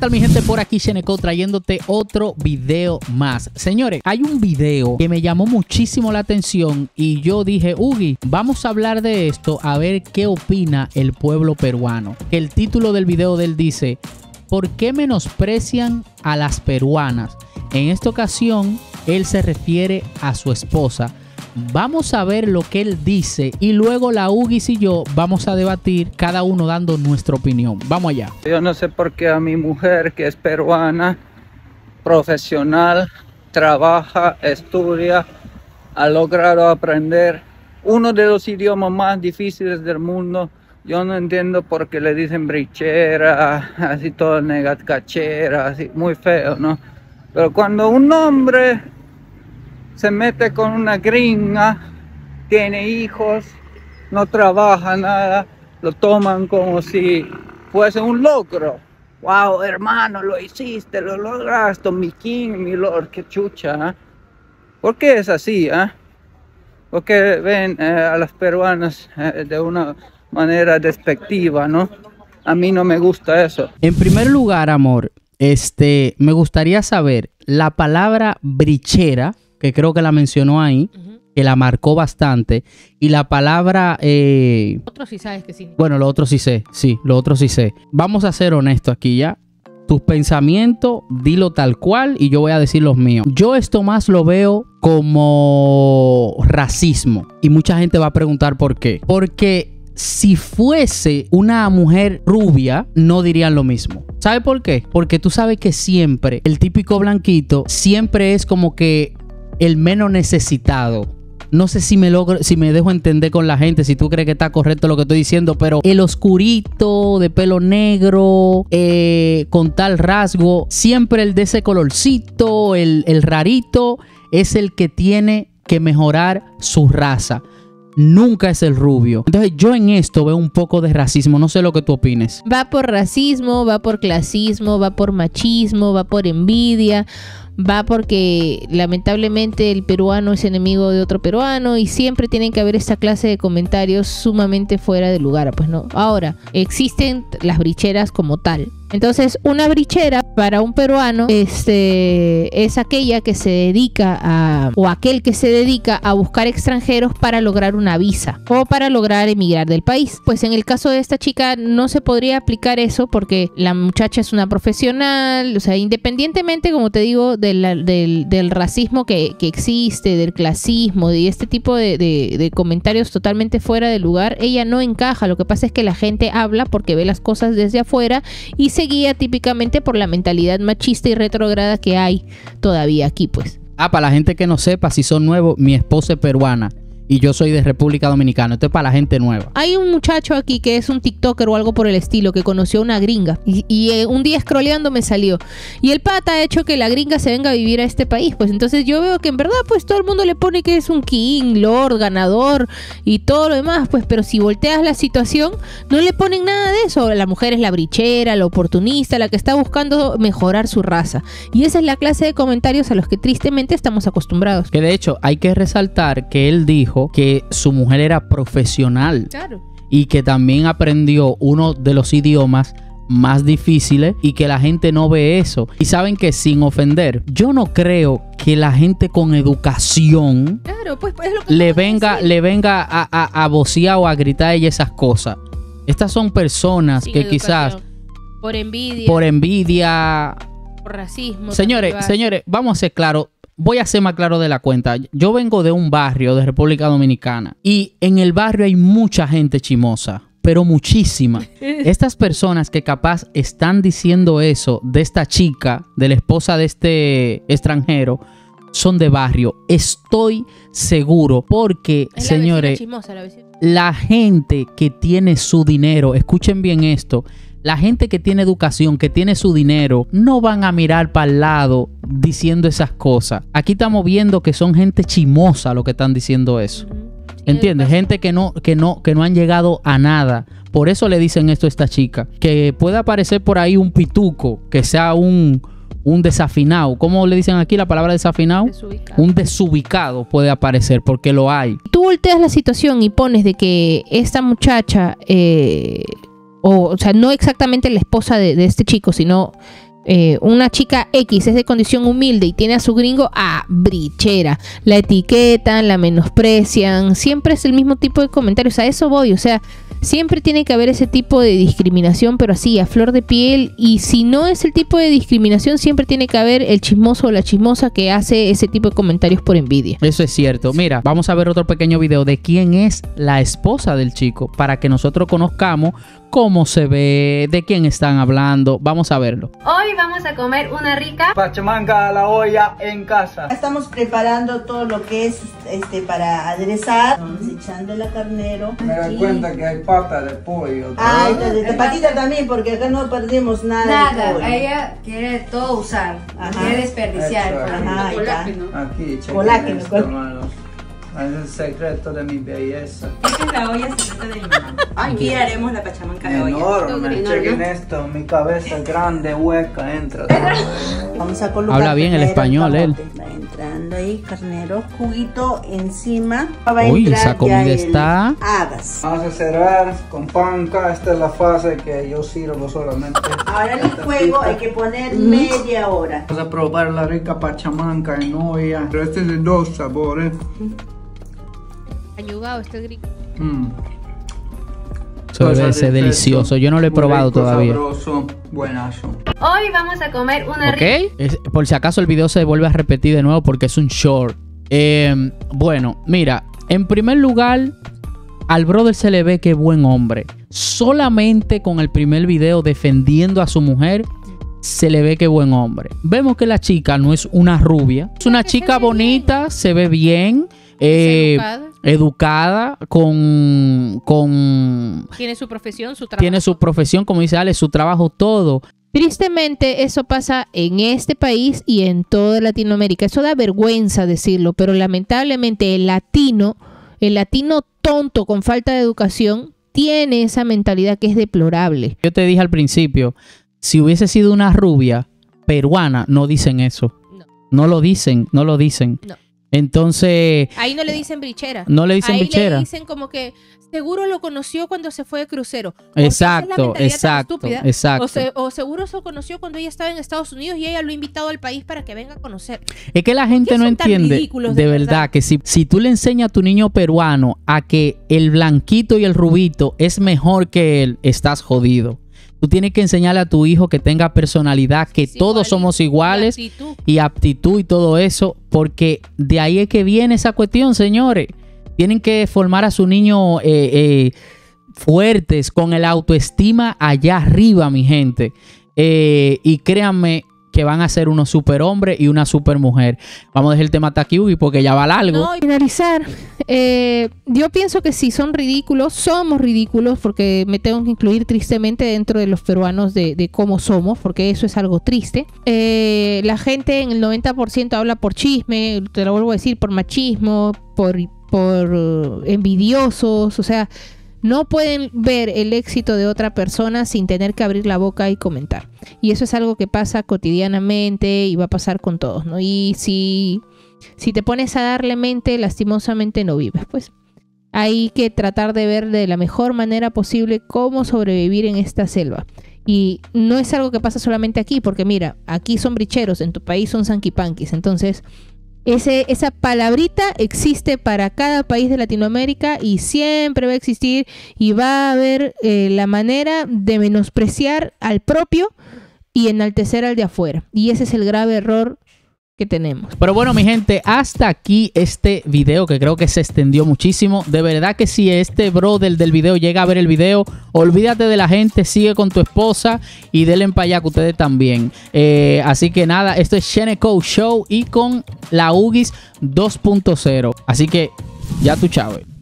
tal mi gente? Por aquí Sheneco trayéndote otro video más. Señores, hay un video que me llamó muchísimo la atención y yo dije, Ugi, vamos a hablar de esto a ver qué opina el pueblo peruano. El título del video de él dice, ¿por qué menosprecian a las peruanas? En esta ocasión, él se refiere a su esposa. Vamos a ver lo que él dice y luego la Ugis y yo vamos a debatir, cada uno dando nuestra opinión. Vamos allá. Yo no sé por qué a mi mujer, que es peruana, profesional, trabaja, estudia, ha logrado aprender uno de los idiomas más difíciles del mundo. Yo no entiendo por qué le dicen brichera, así todo negatcachera, así muy feo, ¿no? Pero cuando un hombre se mete con una gringa, tiene hijos, no trabaja nada, lo toman como si fuese un logro. Wow, hermano, lo hiciste, lo lograste, mi king, mi lord, qué chucha, ¿eh? ¿Por qué es así, eh? Porque ven a las peruanas de una manera despectiva, ¿no? A mí no me gusta eso. En primer lugar, amor, me gustaría saber la palabra brichera, que creo que la mencionó ahí, que la marcó bastante, y la palabra... Otro sí sabes que sí. Bueno, lo otro sí sé, sí, lo otro sí sé. Vamos a ser honestos aquí ya. Tus pensamientos, dilo tal cual y yo voy a decir los míos. Yo esto más lo veo como racismo y mucha gente va a preguntar por qué. Porque si fuese una mujer rubia, no dirían lo mismo. ¿Sabe por qué? Porque tú sabes que siempre, el típico blanquito, siempre es como que el menos necesitado. No sé si me dejo entender con la gente, si tú crees que está correcto lo que estoy diciendo, pero el oscurito, de pelo negro, con tal rasgo, siempre el de ese colorcito, el rarito, es el que tiene que mejorar su raza. Nunca es el rubio. Entonces yo en esto veo un poco de racismo. No sé lo que tú opines. Va por racismo, va por clasismo, va por machismo, va por envidia, va porque lamentablemente el peruano es enemigo de otro peruano y siempre tienen que haber esta clase de comentarios sumamente fuera de lugar, pues no. Ahora, existen las bricheras como tal. Entonces, una brichera para un peruano es aquella que se dedica a, o aquel que se dedica a buscar extranjeros para lograr una visa o para lograr emigrar del país. Pues en el caso de esta chica no se podría aplicar eso porque la muchacha es una profesional, o sea, independientemente, como te digo, del racismo que existe, del clasismo, de este tipo de comentarios totalmente fuera de lugar, ella no encaja. Lo que pasa es que la gente habla porque ve las cosas desde afuera y se guía típicamente por la mentalidad machista y retrógrada que hay todavía aquí, pues. Para la gente que no sepa, si son nuevos, mi esposa es peruana y yo soy de República Dominicana. Esto es para la gente nueva. Hay un muchacho aquí que es un TikToker o algo por el estilo que conoció a una gringa y un día scrolleando me salió. Y el pata ha hecho que la gringa se venga a vivir a este país. Pues entonces yo veo que en verdad pues todo el mundo le pone que es un king, lord, ganador y todo lo demás. Pues pero si volteas la situación no le ponen nada de eso. La mujer es la brichera, la oportunista, la que está buscando mejorar su raza. Y esa es la clase de comentarios a los que tristemente estamos acostumbrados. Que de hecho hay que resaltar que él dijo que su mujer era profesional. Claro. Y que también aprendió uno de los idiomas más difíciles y que la gente no ve eso. Y saben que, sin ofender, yo no creo que la gente con educación, claro, pues es lo que le venga a vocear o a gritar a ella esas cosas. Estas son personas sin que educación, quizás por envidia, por racismo. señores, vamos a ser claros. Voy a ser más claro de la cuenta. Yo vengo de un barrio de República Dominicana y en el barrio hay mucha gente chimosa, pero muchísima. Estas personas que capaz están diciendo eso de esta chica, de la esposa de este extranjero, son de barrio. Estoy seguro porque, es señores, chismosa, la vecina. La gente que tiene su dinero, escuchen bien esto, la gente que tiene educación, que tiene su dinero, no van a mirar para el lado diciendo esas cosas. Aquí estamos viendo que son gente chimosa lo que están diciendo eso. ¿Entiendes? Gente que no han llegado a nada. Por eso le dicen esto a esta chica. Que puede aparecer por ahí un pituco, que sea un desafinado. ¿Cómo le dicen aquí la palabra desafinado? Desubicado. Un desubicado puede aparecer, porque lo hay. Tú volteas la situación y pones de que esta muchacha, o sea, no exactamente la esposa de este chico, sino una chica X es de condición humilde y tiene a su gringo, brichera, la etiquetan, la menosprecian, siempre es el mismo tipo de comentarios, a eso voy, o sea, siempre tiene que haber ese tipo de discriminación, pero así, a flor de piel, y si no es el tipo de discriminación, siempre tiene que haber el chismoso o la chismosa que hace ese tipo de comentarios por envidia. Eso es cierto. Mira, vamos a ver otro pequeño video de quién es la esposa del chico, para que nosotros conozcamos cómo se ve, de quién están hablando. Vamos a verlo. Hoy vamos a comer una rica pachamanca a la olla en casa. Estamos preparando todo lo que es para aderezar. Vamos echando el carnero. Me doy cuenta que hay pata de pollo. De patita también, porque acá no perdemos nada. De pollo. Ella quiere todo usar, quiere desperdiciar. Ajá, ahí está. Aquí, Colágeno, esto, hermanos. Es el secreto de mi belleza. Esta es la olla secreta de mi mamá. Aquí haremos la pachamanca de olla. Enorme, chequen esto, mi cabeza grande, hueca, entra. Vamos a colocar. Habla bien el español, él. Va entrando ahí, carnero, juguito encima. Uy, esa comida está. Hagas. Vamos a cerrar con panca. Esta es la fase que yo sirvo solamente. Ahora el fuego hay que poner media hora. Vamos a probar la rica pachamanca en olla. Pero este es de 2 sabores. Añugado este gringo. Eso debe ser delicioso. Yo no lo he probado todavía. Sabroso, buenazo. Hoy vamos a comer una rica. Por si acaso el video se vuelve a repetir de nuevo porque es un short. Bueno, mira, en primer lugar, al brother se le ve que es buen hombre. Solamente con el primer video defendiendo a su mujer, se le ve que es buen hombre. Vemos que la chica no es una rubia. Es una chica bonita, se ve bien. Educada, tiene su profesión, su trabajo. Tiene su profesión, como dice Ale, su trabajo, todo. Tristemente eso pasa en este país y en toda Latinoamérica. Eso da vergüenza decirlo, pero lamentablemente el latino tonto con falta de educación tiene esa mentalidad que es deplorable. Yo te dije al principio, si hubiese sido una rubia peruana, no dicen eso. No lo dicen. No. Entonces... Ahí no le dicen brichera. No le dicen brichera. Ahí le dicen como que seguro lo conoció cuando se fue de crucero. Exacto. O seguro se conoció cuando ella estaba en Estados Unidos y ella lo ha invitado al país para que venga a conocer. Es que la gente no entiende de verdad que si tú le enseñas a tu niño peruano a que el blanquito y el rubito es mejor que él, estás jodido. Tú tienes que enseñarle a tu hijo que tenga personalidad, que todos somos iguales y aptitud y todo eso, porque de ahí es que viene esa cuestión, señores. Tienen que formar a su niño fuertes, con el autoestima allá arriba, mi gente. Y créanme que van a ser unos superhombres y una supermujer. Vamos a dejar el tema hasta aquí, Ubi, porque ya va largo. No, y finalizar. Yo pienso que si son ridículos, somos ridículos, porque me tengo que incluir tristemente dentro de los peruanos de cómo somos, porque eso es algo triste. La gente en el 90% habla por chisme, te lo vuelvo a decir, por machismo, por envidiosos, o sea, no pueden ver el éxito de otra persona sin tener que abrir la boca y comentar. Y eso es algo que pasa cotidianamente y va a pasar con todos, ¿no? Y si te pones a darle mente, lastimosamente no vives. Pues hay que tratar de ver de la mejor manera posible cómo sobrevivir en esta selva. Y no es algo que pasa solamente aquí, porque mira, aquí son bricheros, en tu país son sanquipanquis. Entonces, esa palabrita existe para cada país de Latinoamérica y siempre va a existir, y va a haber la manera de menospreciar al propio y enaltecer al de afuera. Y ese es el grave error que tenemos. Pero bueno, mi gente, hasta aquí este video, que creo que se extendió muchísimo. De verdad que si este brother del video llega a ver el video, olvídate de la gente, sigue con tu esposa y denle para allá que ustedes también. Así que nada, esto es Sheneco Show y con la Ugis 2.0. Así que ya tú, chavo.